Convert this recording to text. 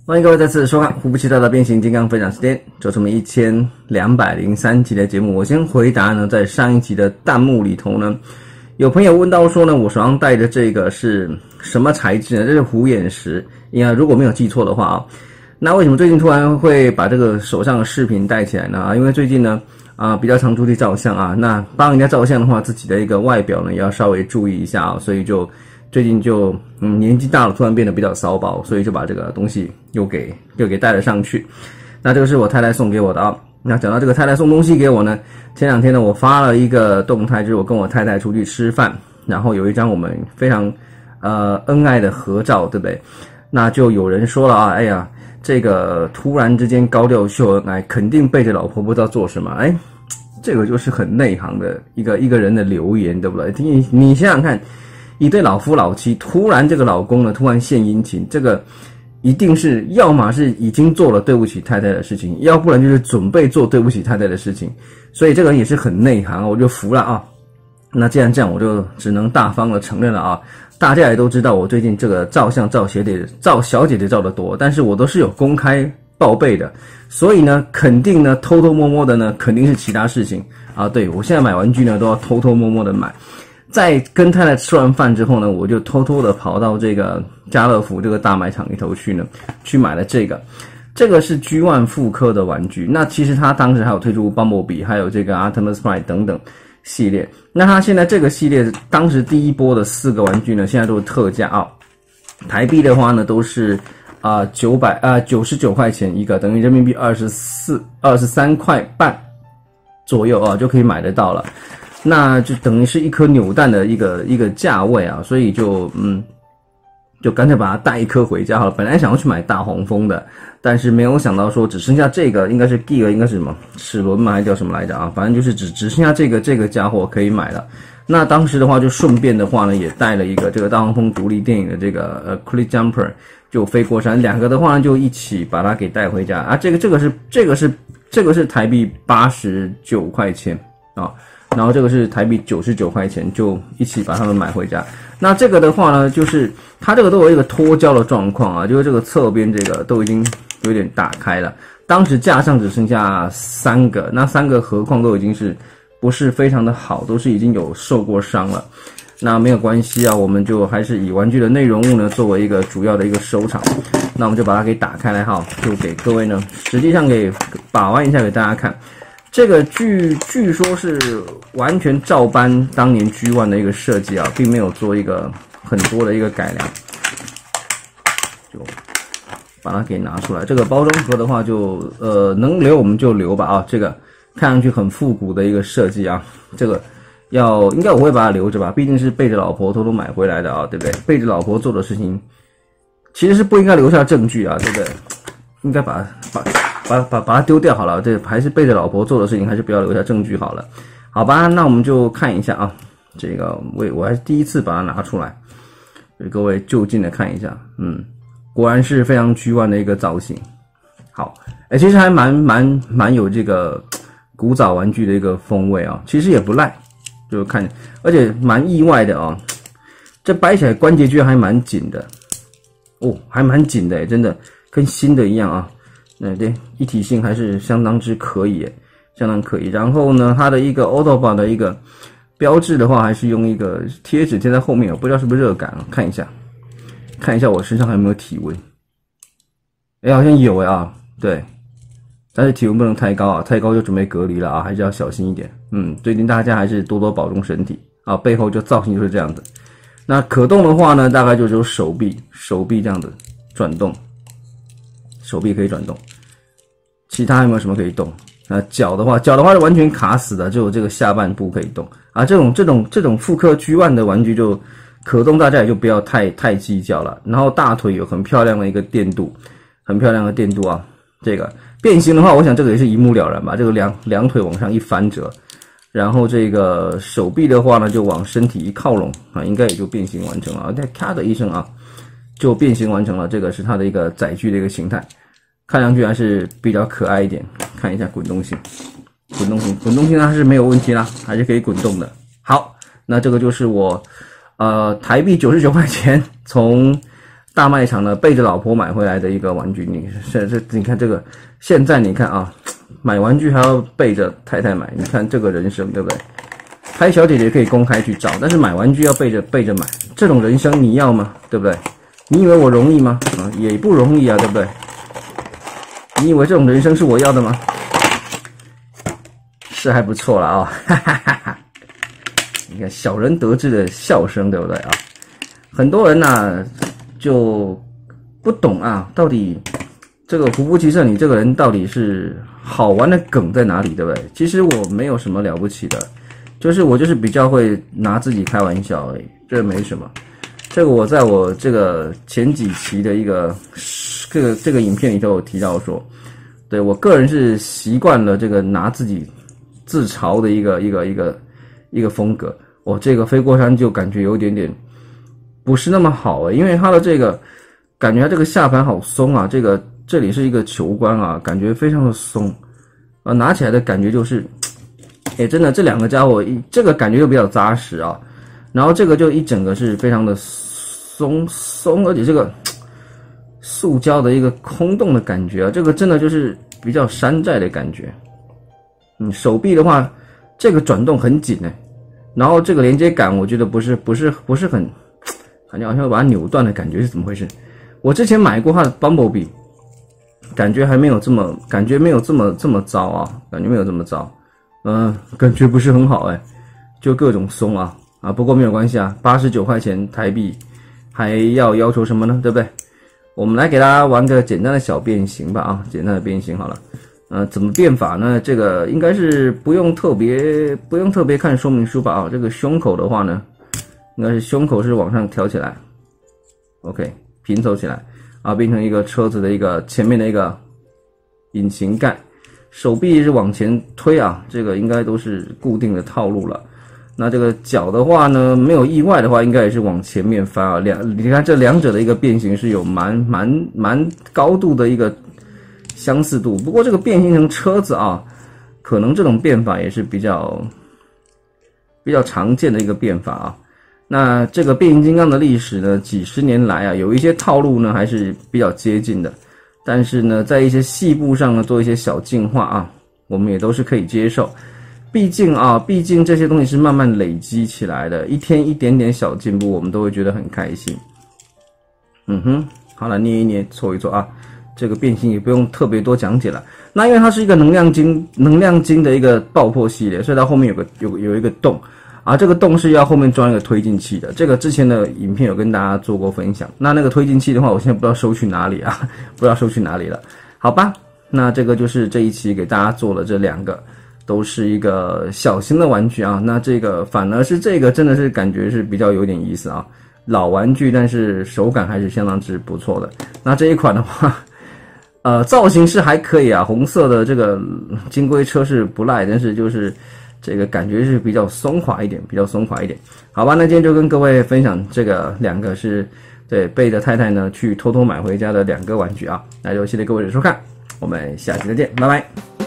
欢迎各位再次收看胡不奇道的变形金刚分享时间，这是我们1203集的节目。我先回答呢，在上一集的弹幕里头呢，有朋友问到说呢，我手上戴的这个是什么材质呢？这是虎眼石，如果没有记错的话啊，那为什么最近突然会把这个手上的饰品戴起来呢？因为最近呢比较常出去照相啊，那帮人家照相的话，自己的一个外表呢也要稍微注意一下啊，所以最近年纪大了，突然变得比较骚包，所以就把这个东西又给带了上去。那这个是我太太送给我的啊。那讲到这个太太送东西给我呢，前两天呢我发了一个动态，就是我跟我太太出去吃饭，然后有一张我们非常恩爱的合照，对不对？那就有人说了啊，哎呀，这个突然之间高调秀恩爱，肯定背着老婆不知道做什么。这个就是很内行的一个人的留言，对不对？你想想看，一对老夫老妻，突然这个老公呢突然献殷勤，这个一定是要么是已经做了对不起太太的事情，要不然就是准备做对不起太太的事情，所以这个人也是很内行，我就服了啊。那既然这样，我就只能大方的承认了啊。大家也都知道我最近这个照相照小姐姐照的多，但是我都是有公开报备的，所以呢肯定呢偷偷摸摸的呢肯定是其他事情啊。对，我现在买玩具呢都要偷偷摸摸的买。在跟太太吃完饭之后呢，我就偷偷的跑到这个家乐福这个大卖场里头去买了这个是 G1 复刻的玩具。那其实他当时还有推出 Bumblebee 还有这个 Optimus Prime 等等系列。那他现在这个系列当时第一波的4个玩具呢，现在都是特价啊。台币的话呢都是99块钱一个，等于人民币23块半左右啊就可以买得到了。那就等于是一颗扭蛋的一个价位啊，所以就干脆把它带一颗回家好了。本来想要去买大黄蜂的，但是没有想到说只剩下这个，应该是 Gear 应该是什么齿轮吗？还叫什么来着啊？反正就是只剩下这个家伙可以买了。那当时的话就顺便的话呢，也带了一个这个大黄蜂独立电影的这个Click Jumper 就飞过山，两个的话呢就一起把它给带回家啊。这个是台币89块钱啊。然后这个是台币99块钱，就一起把它们买回家。那这个的话呢，就是它这个都有一个脱胶的状况啊，就是这个侧边这个都已经有点打开了。当时架上只剩下3个，那3个何况都已经是不是非常的好，都是已经有受过伤了。那没有关系啊，我们就还是以玩具的内容物呢作为一个主要的一个收场。那我们就把它给打开来哈，就给各位呢实际上给把玩一下给大家看。这个据说是完全照搬当年 G1 的一个设计啊，并没有做一个很多的一个改良，就把它给拿出来。这个包装盒的话就能留我们就留吧啊，这个看上去很复古的一个设计啊，这个应该我会把它留着吧，毕竟是背着老婆偷偷买回来的啊，对不对？背着老婆做的事情其实是不应该留下证据啊，对不对？应该把它丢掉好了，这还是背着老婆做的事情，还是不要留下证据好了，好吧？那我们就看一下啊，这个我还是第一次把它拿出来，给各位就近的看一下，果然是非常G1的一个造型。好，其实还蛮有这个古早玩具的一个风味啊，其实也不赖，就看，而且蛮意外的啊，这掰起来关节居然还蛮紧的，还蛮紧的真的跟新的一样啊。对，一体性还是相当之可以相当可以。然后呢，它的一个 Autobot 的一个标志的话，还是用一个贴纸贴在后面，我不知道是不是热感啊？看一下我身上还有没有体温？好像有啊，对，但是体温不能太高啊，太高就准备隔离了啊，还是要小心一点。最近大家还是多多保重身体啊。背后就造型就是这样子。那可动的话呢，大概就只有手臂这样子转动。手臂可以转动，其他有没有什么可以动？脚的话是完全卡死的，只有这个下半部可以动啊。这种复刻 G1 的玩具就可动，大家也就不要太计较了。然后大腿有很漂亮的一个电镀，啊。这个变形的话，我想这个也是一目了然吧。这个两腿往上一翻折，然后这个手臂的话呢，就往身体一靠拢啊，应该也就变形完成了。再咔的一声啊。就变形完成了，这个是它的一个载具的一个形态，看上去还是比较可爱一点。看一下滚动性它是没有问题啦，还是可以滚动的。好，那这个就是我台币99块钱从大卖场呢背着老婆买回来的一个玩具。你看这个，现在你看啊，买玩具还要背着太太买，你看这个人生对不对？拍小姐姐可以公开去找，但是买玩具要背着买，这种人生你要吗？对不对？你以为我容易吗？也不容易啊，对不对？你以为这种人生是我要的吗？是还不错了啊，哈哈哈哈！你看小人得志的笑声，对不对啊？很多人呢就不懂啊，到底这个福布奇社你这个人到底是好玩的梗在哪里，对不对？其实我没有什么了不起的，我就是比较会拿自己开玩笑而已，这没什么。这个我在我这个前几期的一个这个影片里头有提到说，对我个人是习惯了这个拿自己自嘲的一个风格。这个飞过山就感觉有点不是那么好因为它的这个感觉它这个下盘好松啊，这里是一个球关啊，感觉非常的松拿起来的感觉就是真的这两个家伙这个感觉就比较扎实啊，然后这个就一整个是非常的松，而且这个塑胶的一个空洞的感觉啊，这个真的就是比较山寨的感觉。手臂的话，这个转动很紧然后这个连接感我觉得不是很，感觉好像把它扭断的感觉是怎么回事？我之前买过它的 Bumblebee， 感觉没有这么糟啊，感觉没有这么糟，感觉不是很好就各种松啊，不过没有关系啊，89块钱台币，还要求什么呢？对不对？我们来给大家玩个简单的小变形吧简单的变形好了。怎么变法呢？这个应该是不用特别看说明书吧这个胸口的话呢，应该是胸口是往上挑起来 ，OK， 平走起来变成一个车子的一个前面的一个引擎盖，手臂是往前推这个应该都是固定的套路了。那这个脚的话呢，没有意外的话，应该也是往前面翻你看这两者的一个变形是有蛮高度的一个相似度，不过这个变形成车子可能这种变法也是比较常见的一个变法那这个变形金刚的历史呢，几十年来有一些套路呢还是比较接近的，但是呢，在一些细部上呢做一些小进化我们也都是可以接受。毕竟这些东西是慢慢累积起来的，一天一点点小进步，我们都会觉得很开心。好了，捏一捏，搓一搓这个变形也不用特别多讲解了。那因为它是一个能量晶的一个爆破系列，所以它后面有一个洞这个洞是要后面装一个推进器的。这个之前的影片有跟大家做过分享。那个推进器的话，我现在不知道收去哪里不知道收去哪里了。好吧，那这个就是这一期给大家做了这两个，都是一个小型的玩具那这个反而是这个真的是感觉是比较有点意思老玩具，但是手感还是相当之不错的。那这一款的话造型是还可以红色的这个金龟车是不赖，但是就是这个感觉是比较松垮一点，好吧，那今天就跟各位分享这个两个是对背着太太呢去偷偷买回家的两个玩具那就谢谢各位的收看，我们下期再见，拜拜。